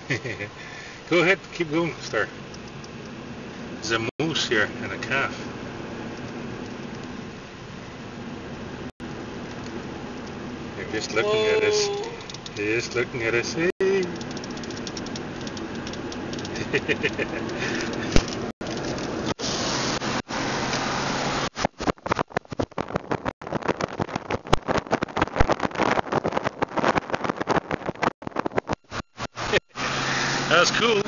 Go ahead, keep going, Star. There's a moose here and a calf. They're just looking at us. They're just looking at us. Hey. That was cool.